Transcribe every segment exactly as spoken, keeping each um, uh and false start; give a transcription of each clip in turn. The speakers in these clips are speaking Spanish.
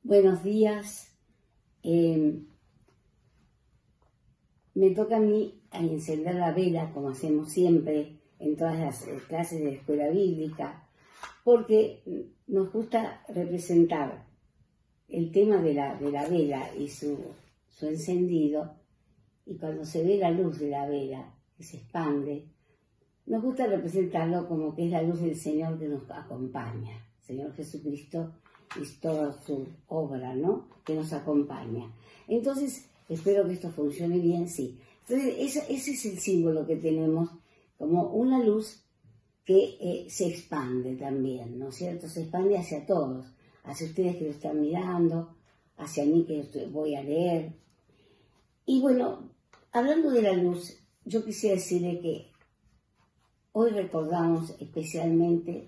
Buenos días. Eh, me toca a mí a encender la vela, como hacemos siempre en todas las clases de la escuela bíblica, porque nos gusta representar el tema de la, de la vela y su, su encendido, y cuando se ve la luz de la vela que se expande, nos gusta representarlo como que es la luz del Señor que nos acompaña, Señor Jesucristo y toda su obra, ¿no?, que nos acompaña. Entonces, espero que esto funcione bien, sí. Entonces, ese, ese es el símbolo que tenemos, como una luz que eh, se expande también, ¿no es cierto? Se expande hacia todos, hacia ustedes que lo están mirando, hacia mí que voy a leer. Y bueno, hablando de la luz, yo quisiera decirle que hoy recordamos especialmente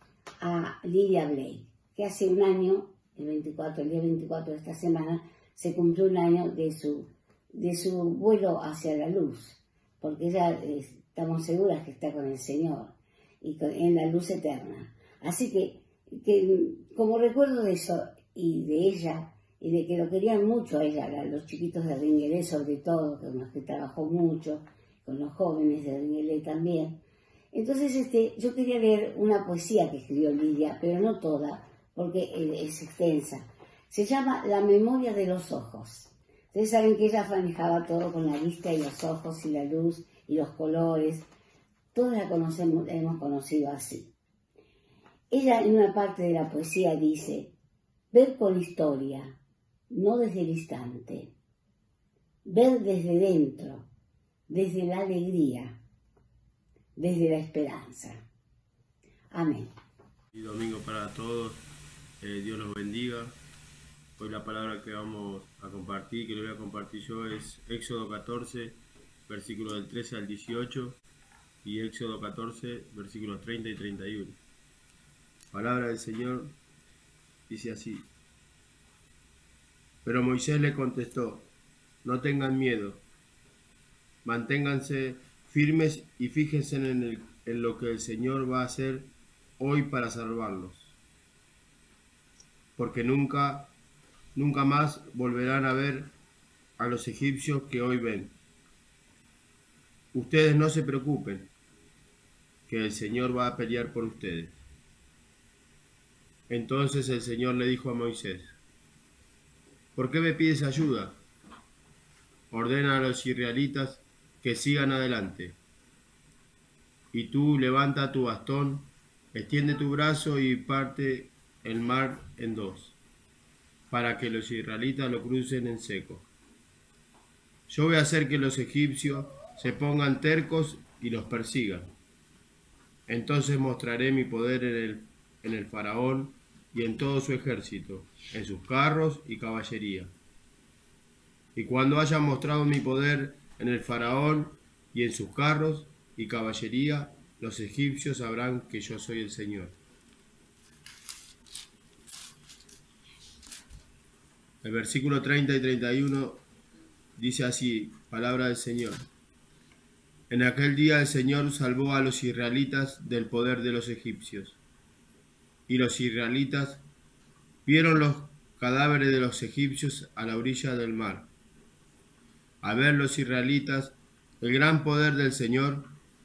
a Lydia Blake, que hace un año, el veinticuatro, el día veinticuatro de esta semana, se cumplió un año de su, de su vuelo hacia la luz, porque ella, eh, estamos seguras que está con el Señor y con, en la luz eterna. Así que, que, como recuerdo de eso y de ella, y de que lo querían mucho a ella, a los chiquitos de Ringuelé sobre todo, con los que trabajó mucho, con los jóvenes de Ringuelé también. Entonces este, yo quería leer una poesía que escribió Lydia, pero no toda, porque es extensa. Se llama La memoria de los ojos. Ustedes saben que ella manejaba todo con la vista y los ojos y la luz y los colores. Todos la conocemos, la hemos conocido así. Ella en una parte de la poesía dice: ver con historia, no desde el instante. Ver desde dentro, desde la alegría, desde la esperanza. Amén. Y domingo para todos, eh, Dios los bendiga. Hoy la palabra que vamos a compartir, que le voy a compartir yo, es Éxodo catorce, versículos del trece al dieciocho, y Éxodo catorce, versículos treinta y treinta y uno. Palabra del Señor dice así: Pero Moisés le contestó: no tengan miedo, manténganse firmes y fíjense en, el, en lo que el Señor va a hacer hoy para salvarlos, porque nunca, nunca más volverán a ver a los egipcios que hoy ven. Ustedes no se preocupen, que el Señor va a pelear por ustedes. Entonces el Señor le dijo a Moisés: ¿por qué me pides ayuda? Ordena a los israelitas que sigan adelante. Y tú levanta tu bastón, extiende tu brazo y parte el mar en dos, para que los israelitas lo crucen en seco. Yo voy a hacer que los egipcios se pongan tercos y los persigan. Entonces mostraré mi poder en el, en el faraón y en todo su ejército, en sus carros y caballería. Y cuando haya mostrado mi poder en el faraón y en sus carros y caballería, los egipcios sabrán que yo soy el Señor. El versículo treinta y treinta y uno dice así, palabra del Señor. En aquel día el Señor salvó a los israelitas del poder de los egipcios. Y los israelitas vieron los cadáveres de los egipcios a la orilla del mar. Al ver los israelitas el gran poder del Señor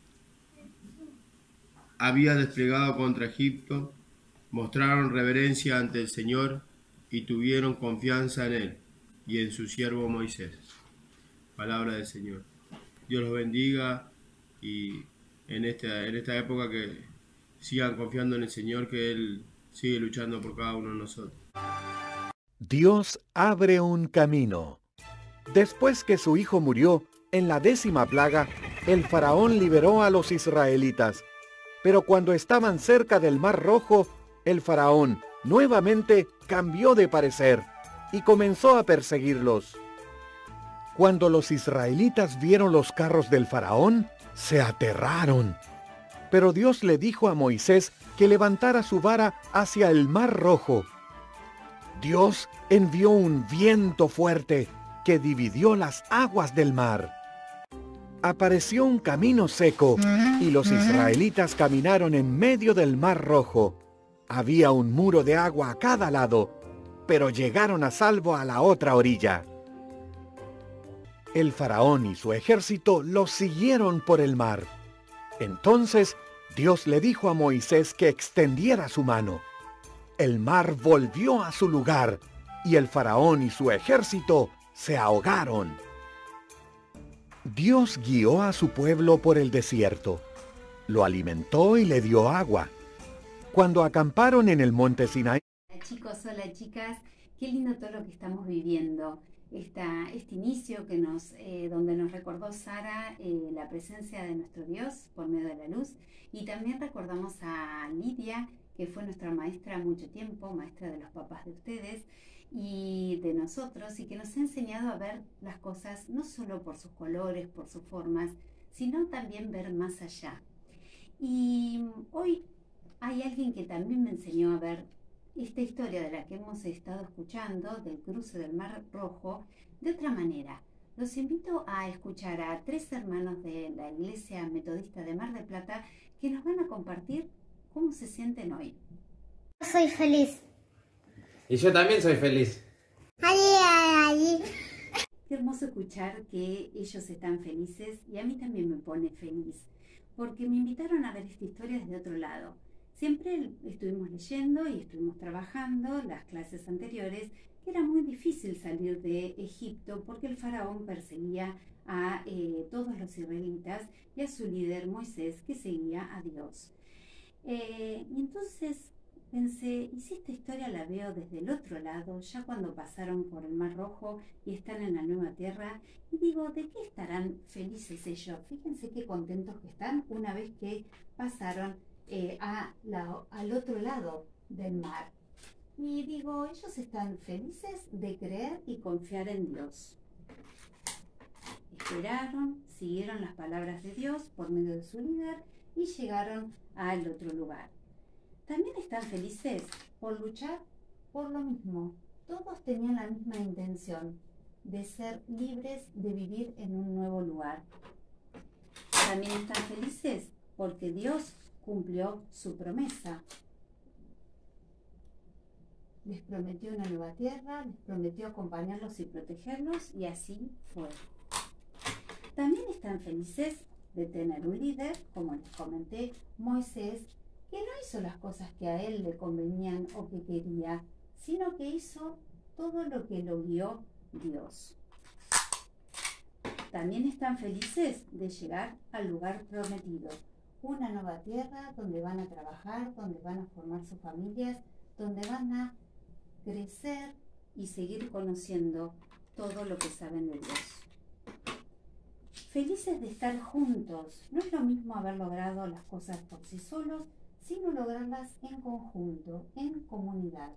había desplegado contra Egipto, mostraron reverencia ante el Señor y tuvieron confianza en Él y en su siervo Moisés. Palabra del Señor. Dios los bendiga y en esta, en esta época que sigan confiando en el Señor, que Él sigue luchando por cada uno de nosotros. Dios abre un camino. Después que su hijo murió, en la décima plaga, el faraón liberó a los israelitas. Pero cuando estaban cerca del Mar Rojo, el faraón nuevamente cambió de parecer y comenzó a perseguirlos. Cuando los israelitas vieron los carros del faraón, se aterraron. Pero Dios le dijo a Moisés que levantara su vara hacia el Mar Rojo. Dios envió un viento fuerte que dividió las aguas del mar. Apareció un camino seco y los israelitas caminaron en medio del Mar Rojo. Había un muro de agua a cada lado. pero llegaron a salvo a la otra orilla. El faraón y su ejército los siguieron por el mar. Entonces Dios le dijo a Moisés que extendiera su mano. El mar volvió a su lugar y el faraón y su ejército se ahogaron. Dios guió a su pueblo por el desierto. Lo alimentó y le dio agua. Cuando acamparon en el monte Sinaí. Hola chicos, hola chicas, qué lindo todo lo que estamos viviendo. Esta, este inicio que nos, eh, donde nos recordó Sara eh, la presencia de nuestro Dios por medio de la luz, y también recordamos a Lidia, que fue nuestra maestra mucho tiempo, maestra de los papás de ustedes y de nosotros, y que nos ha enseñado a ver las cosas no solo por sus colores, por sus formas, sino también ver más allá. Y hoy hay alguien que también me enseñó a ver esta historia de la que hemos estado escuchando, del cruce del Mar Rojo, de otra manera. Los invito a escuchar a tres hermanos de la Iglesia Metodista de Mar del Plata que nos van a compartir cómo se sienten hoy. Soy feliz. Y yo también soy feliz. Qué hermoso escuchar que ellos están felices, y a mí también me pone feliz, porque me invitaron a ver esta historia desde otro lado. Siempre estuvimos leyendo y estuvimos trabajando las clases anteriores, que era muy difícil salir de Egipto porque el faraón perseguía a eh, todos los israelitas y a su líder Moisés, que seguía a Dios. Eh, y entonces pensé, ¿y si esta historia la veo desde el otro lado, ya cuando pasaron por el Mar Rojo y están en la nueva tierra? Y digo, ¿de qué estarán felices ellos? Fíjense qué contentos que están una vez que pasaron Eh, a la, al otro lado del mar. Y digo, ellos están felices de creer y confiar en Dios. Esperaron, siguieron las palabras de Dios por medio de su líder y llegaron al otro lugar. También están felices por luchar por lo mismo. Todos tenían la misma intención, de ser libres de vivir en un nuevo lugar. También están felices porque Dios cumplió su promesa. Les prometió una nueva tierra, les prometió acompañarlos y protegerlos, y así fue. También están felices de tener un líder, como les comenté, Moisés, que no hizo las cosas que a él le convenían o que quería, sino que hizo todo lo que lo guió Dios. También están felices de llegar al lugar prometido. Una nueva tierra donde van a trabajar, donde van a formar sus familias, donde van a crecer y seguir conociendo todo lo que saben de Dios. Felices de estar juntos. No es lo mismo haber logrado las cosas por sí solos, sino lograrlas en conjunto, en comunidad.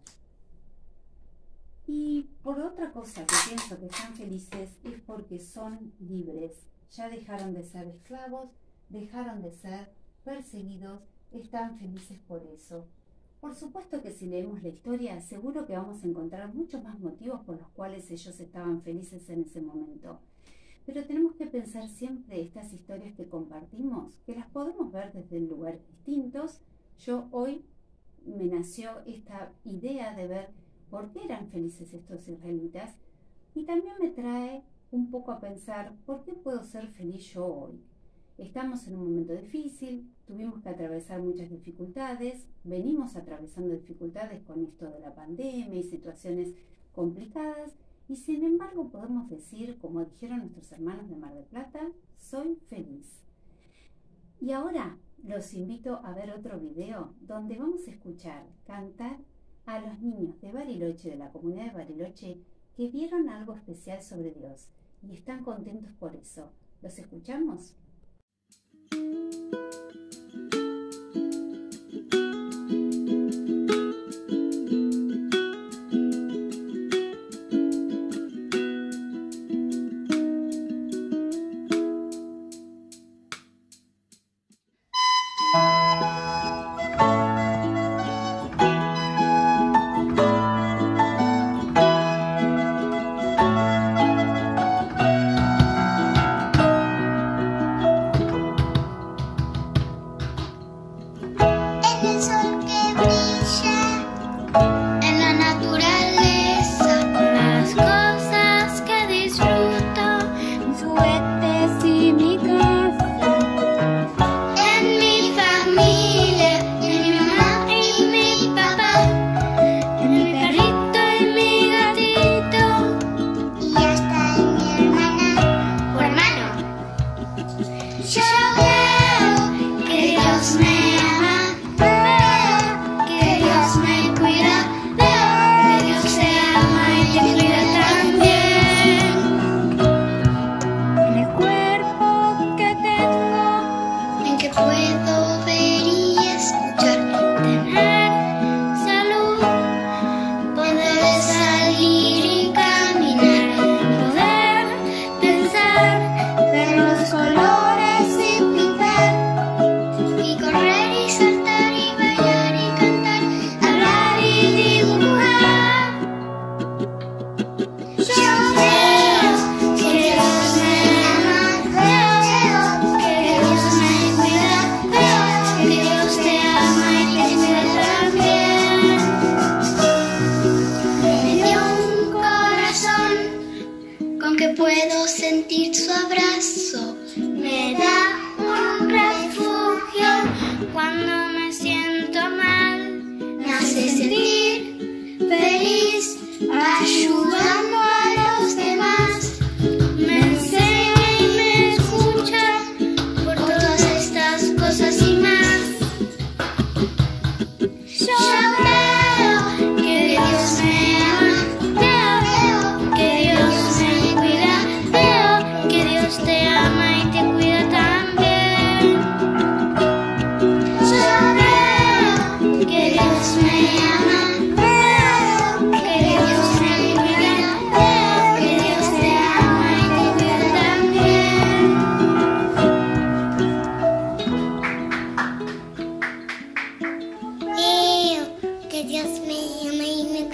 Y por otra cosa que pienso que están felices es porque son libres. Ya dejaron de ser esclavos, dejaron de ser perseguidos, están felices por eso. Por supuesto que si leemos la historia, seguro que vamos a encontrar muchos más motivos por los cuales ellos estaban felices en ese momento. Pero tenemos que pensar siempre estas historias que compartimos, que las podemos ver desde lugares distintos. Yo hoy me nació esta idea de ver por qué eran felices estos israelitas, y también me trae un poco a pensar por qué puedo ser feliz yo hoy. Estamos en un momento difícil, tuvimos que atravesar muchas dificultades, venimos atravesando dificultades con esto de la pandemia y situaciones complicadas, y sin embargo podemos decir, como dijeron nuestros hermanos de Mar del Plata, soy feliz. Y ahora los invito a ver otro video donde vamos a escuchar cantar a los niños de Bariloche, de la comunidad de Bariloche, que vieron algo especial sobre Dios y están contentos por eso. ¿Los escuchamos?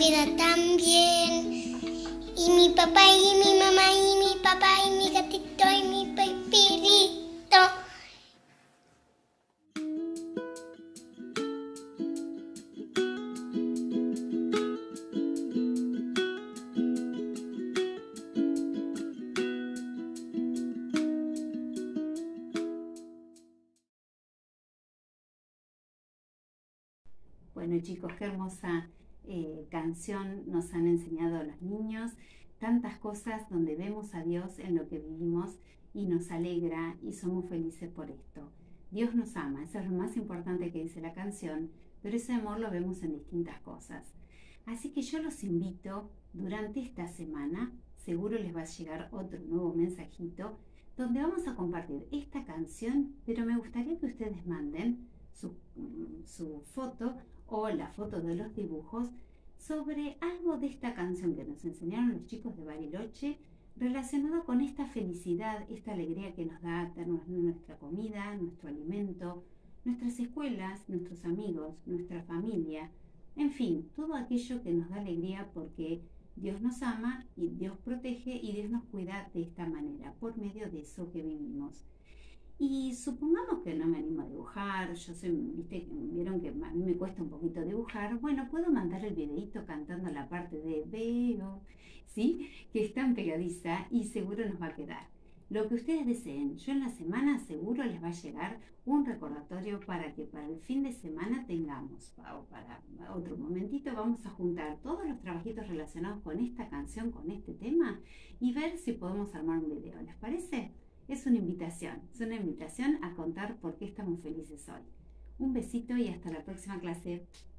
vida también. Y mi papá y mi mamá y mi papá y mi gatito y mi pepirito. Bueno chicos, qué hermosa eh, canción nos han enseñado los niños, tantas cosas donde vemos a Dios en lo que vivimos y nos alegra y somos felices por esto. Dios nos ama, eso es lo más importante que dice la canción, pero ese amor lo vemos en distintas cosas. Así que yo los invito durante esta semana, seguro les va a llegar otro nuevo mensajito, donde vamos a compartir esta canción, pero me gustaría que ustedes manden su, su foto o la foto de los dibujos sobre algo de esta canción que nos enseñaron los chicos de Bariloche relacionado con esta felicidad, esta alegría que nos da nuestra comida, nuestro alimento, nuestras escuelas, nuestros amigos, nuestra familia, en fin, todo aquello que nos da alegría porque Dios nos ama y Dios protege y Dios nos cuida de esta manera, por medio de eso que vivimos. Y supongamos que no me animo a dibujar, yo soy, viste, vieron que a mí me cuesta un poquito dibujar, bueno, puedo mandar el videito cantando la parte de veo, ¿sí? Que es tan pegadiza y seguro nos va a quedar. Lo que ustedes deseen, yo en la semana seguro les va a llegar un recordatorio para que para el fin de semana tengamos, o para otro momentito, vamos a juntar todos los trabajitos relacionados con esta canción, con este tema, y ver si podemos armar un video, ¿les parece? Es una invitación, es una invitación a contar por qué estamos felices hoy. Un besito y hasta la próxima clase.